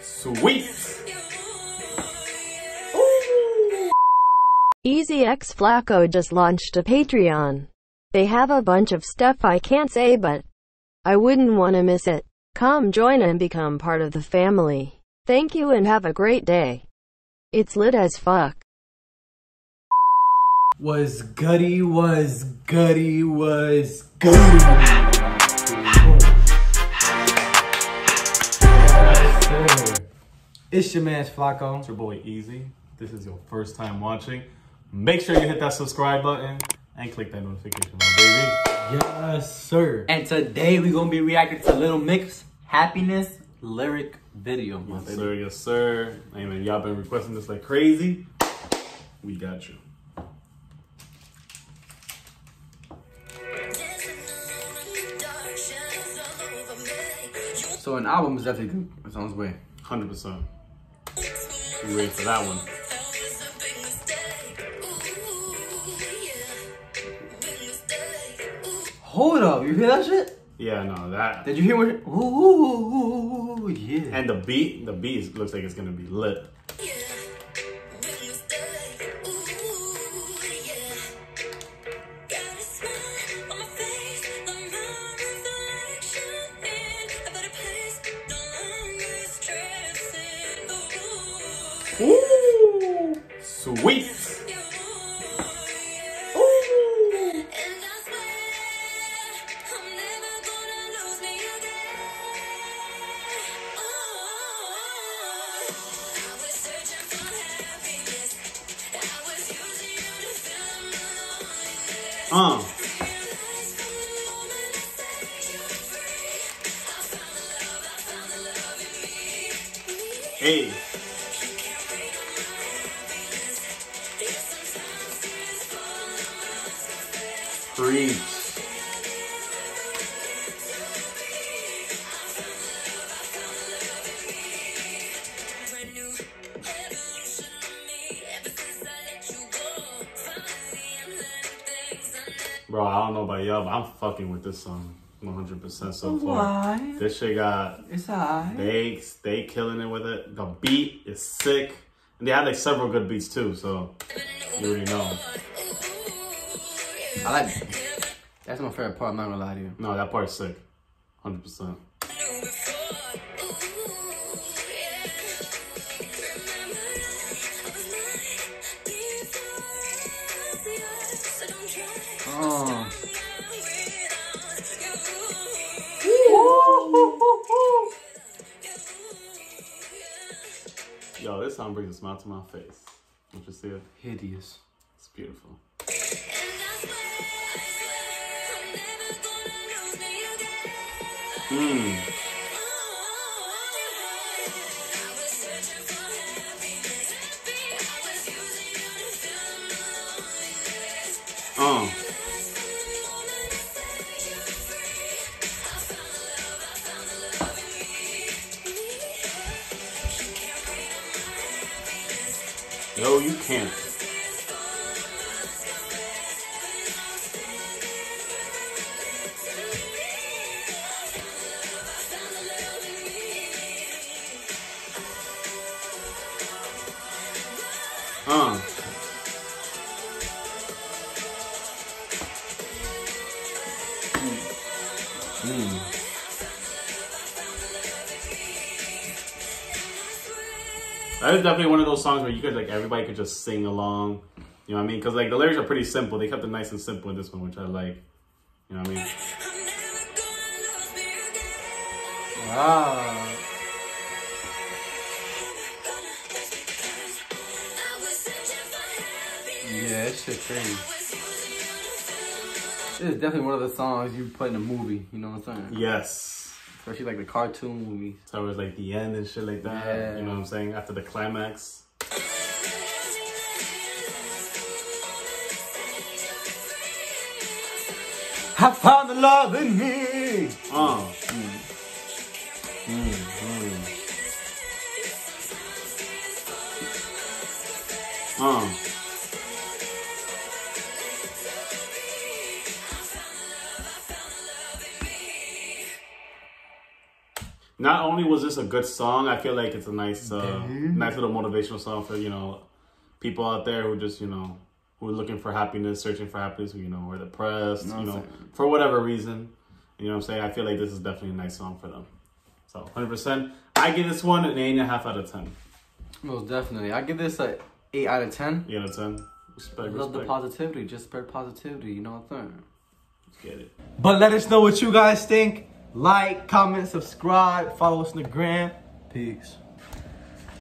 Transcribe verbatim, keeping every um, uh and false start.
Sweet. Easy X Flacco just launched a Patreon. They have a bunch of stuff I can't say, but I wouldn't want to miss it. Come join and become part of the family. Thank you and have a great day. It's lit as fuck. Was gutty, was gutty, was gutty. Yes, it's your man Flacco. It's your boy Easy. This is your first time watching. Make sure you hit that subscribe button and click that notification bell, baby. Yes, sir. And today we're gonna be reacting to Little Mix Happiness lyric video. Yes, baby. sir. Yes, sir. Hey, man, y'all been requesting this like crazy. We got you. So an album is definitely good. It's on its way. one hundred percent. You ready for that one? Hold up, you hear that shit? Yeah, no, that. Did you hear what? It, ooh, yeah. And the beat, the beat is- looks like it's gonna be lit. Ooh, sweet. Uh. Hey. Preach. Bro, I don't know about y'all, but I'm fucking with this song one hundred percent so far. Why? This shit got, It's alright. they, they killing it with it. The beat is sick. And they have like several good beats too, so you already know. I like it. That's my favorite part, I'm not gonna lie to you. No, that part's sick. one hundred percent. Oh. Yo, this song brings a smile to my face. Don't you see it? Hideous. It's beautiful. Mmm. Uh. Yo, you can't. Uh. Mm. That is definitely one of those songs where you could, like, everybody could just sing along. You know what I mean? Because, like, the lyrics are pretty simple. They kept it nice and simple in this one, which I like. You know what I mean? Wow. Yeah, that shit crazy. This is definitely one of the songs you put in a movie, you know what I'm saying? Yes. Especially like the cartoon movies. So it was like the end and shit like that. Yeah. You know what I'm saying? After the climax. I found the love in me. Uh. Mm. Mm, mm. Uh. not only was this a good song, I feel like it's a nice, uh, nice little motivational song for, you know, people out there who just, you know, who are looking for happiness, searching for happiness, who, you know, are depressed, no, you know, for whatever reason. You know what I'm saying? I feel like this is definitely a nice song for them. So, one hundred percent. I give this one an eight and a half out of ten. Most definitely. I give this a eight out of ten. eight out of ten. Respect, I love respect. the positivity. Just spread positivity. You know what I'm saying? Let's get it. But let us know what you guys think. Like, comment, subscribe, follow us on the gram. Peace.